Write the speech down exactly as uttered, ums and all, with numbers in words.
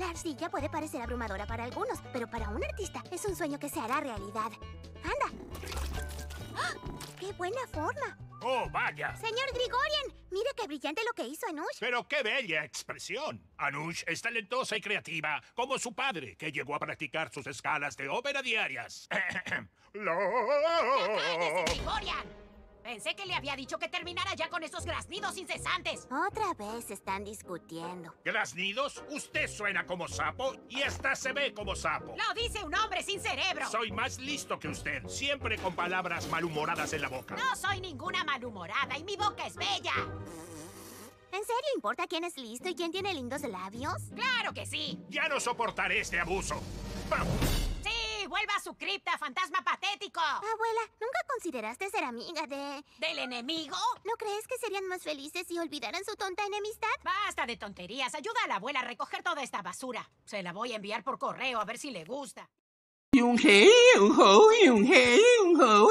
la arcilla puede parecer abrumadora para algunos, pero para un artista es un sueño que se hará realidad. ¡Anda! ¡Ah! ¡Qué buena forma! ¡Oh, vaya! Señor Grigorian, mire qué brillante lo que hizo Anush. ¡Pero qué bella expresión! Anush es talentosa y creativa, como su padre, que llegó a practicar sus escalas de ópera diarias. ¡Lo! ¡Cállese, Grigorian! Pensé que le había dicho que terminara ya con esos graznidos incesantes. Otra vez están discutiendo. ¿Graznidos? Usted suena como sapo y hasta se ve como sapo. ¡Lo dice un hombre sin cerebro! Soy más listo que usted, siempre con palabras malhumoradas en la boca. No soy ninguna malhumorada y mi boca es bella. ¿En serio importa quién es listo y quién tiene lindos labios? ¡Claro que sí! Ya no soportaré este abuso. ¡Sí! ¡Vuelva a su cripta, fantasma patético! Abuela, ¿nunca consideraste ser amiga de... ¿Del enemigo? ¿No crees que serían más felices si olvidaran su tonta enemistad? Basta de tonterías. Ayuda a la abuela a recoger toda esta basura. Se la voy a enviar por correo a ver si le gusta. Yung hei, yung ho, yung hei, yung ho.